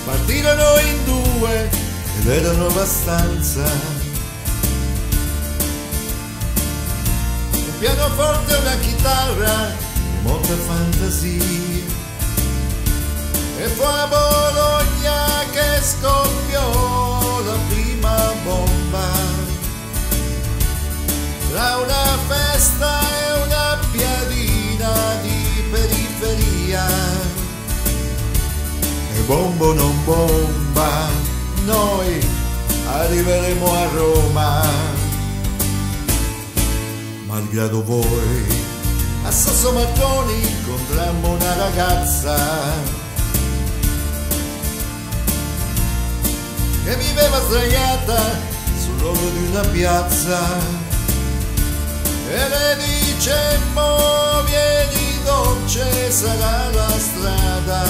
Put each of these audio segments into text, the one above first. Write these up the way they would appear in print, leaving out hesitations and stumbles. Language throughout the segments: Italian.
partirono in due ed erano abbastanza. Un pianoforte e una chitarra e molte fantasie. E fu a Bologna che scoppiò la prima bomba, tra una festa e una piadina di periferia. E bombo non bomba, noi arriveremo a Roma, malgrado voi. A Sassomarconi incontrammo una ragazza che viveva sdraiata sull'orlo di una piazza, e le dicemmo: vieni dolce, sarà la strada.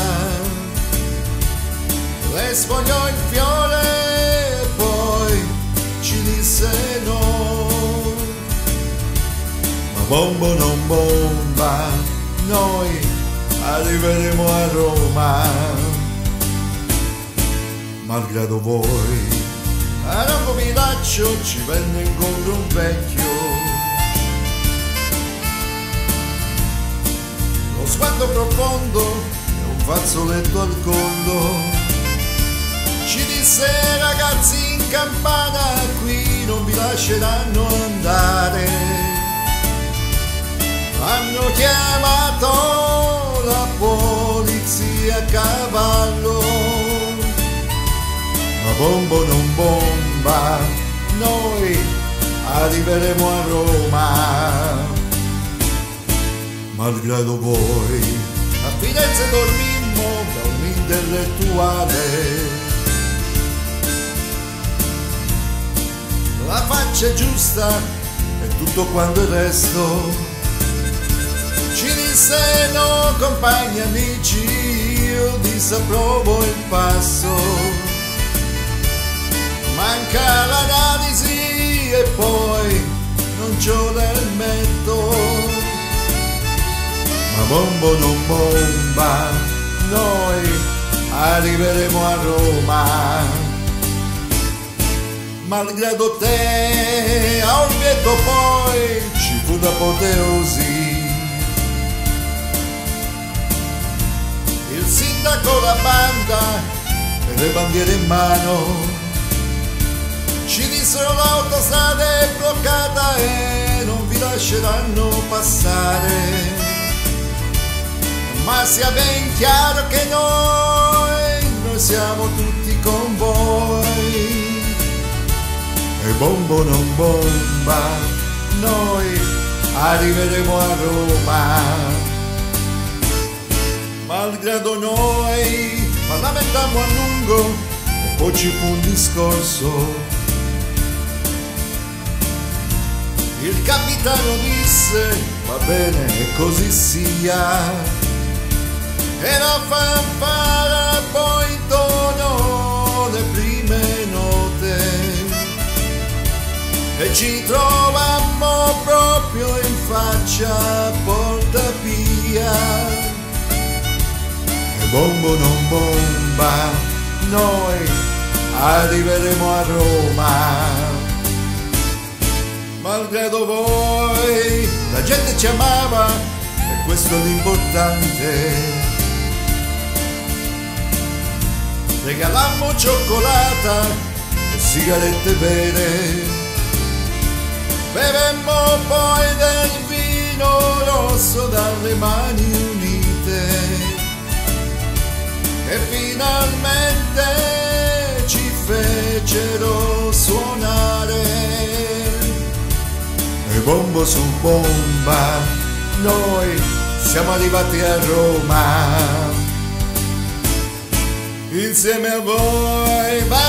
Le sfogliò il fiore e poi ci disse no. Ma bombo non bomba, noi arriveremo a Roma, malgrado voi. A Ronco Milaccio ci venne incontro un vecchio, lo sguardo profondo e un fazzoletto al collo. Ci disse: ragazzi, in campana qui non vi lasceranno andare. Hanno chiamato la polizia a cavallo. Ma bombo non bomba, noi arriveremo a Roma, malgrado voi. A Firenze dormimmo da un intellettuale, la faccia è giusta e tutto quanto il resto. Ci disse: no compagni amici, io disapprovo il passo. Manca l'analisi e poi non c'ho l'elmetto. Ma bombo non bomba, noi arriveremo a Roma, malgrado te. A Orvieto poi ci fu l'apoteosi. Il sindaco, la banda e le bandiere in mano ci dissero: l'autostrada è bloccata e non vi lasceranno passare. Ma sia ben chiaro che noi siamo tutti con voi. E bombo non bomba, noi arriveremo a Roma, malgrado noi. Parlamentammo a lungo e poi ci fu un discorso. Il capitano disse: va bene, così sia. E la fanfara poi intonò le prime note e ci trovammo proprio in faccia a Porta Pia. E bombo non bomba, noi arriveremo a Roma, malgrado voi. La gente ci amava e questo è l'importante. Regalammo cioccolata e sigarette vere, bevemmo poi del vino rosso dalle mani unite e finalmente ci fecero suonare. E bombo su bomba, noi siamo arrivati a Roma, insieme a voi.